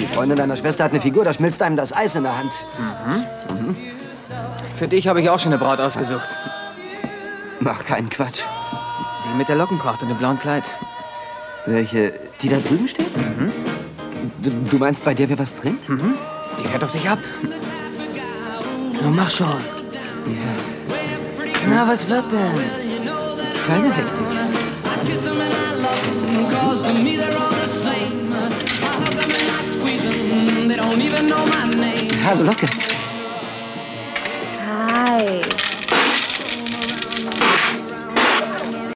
Die Freundin deiner Schwester hat eine Figur, da schmilzt einem das Eis in der Hand. Für dich habe ich auch schon eine Braut ausgesucht. Mach keinen Quatsch. Die mit der Lockenpracht und dem blauen Kleid. Welche? Die da drüben steht? Du meinst, bei der wäre was drin? Die fährt auf dich ab. Nun mach schon. Ja. Na, was wird denn? Keine Hektik. Hallo, Locke.